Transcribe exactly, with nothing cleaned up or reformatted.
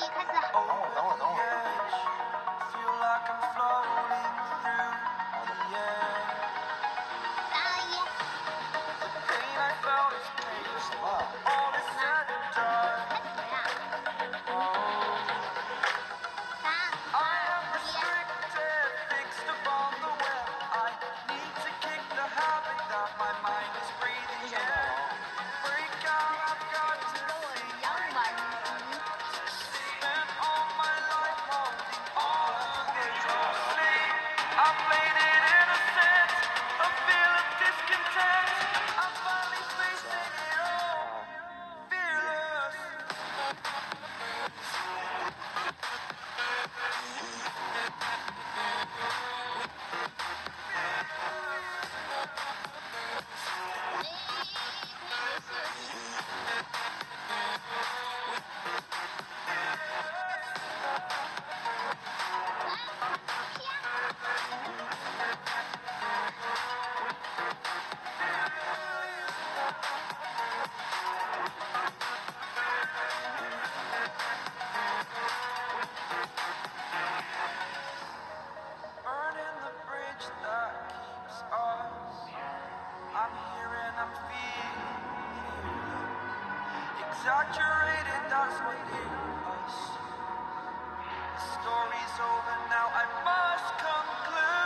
开始。 等会儿，等会儿，等会儿。 三二一。 什么？ 开始了呀。三二一。 Exaggerated, that's what it was. The story's over now, I must conclude.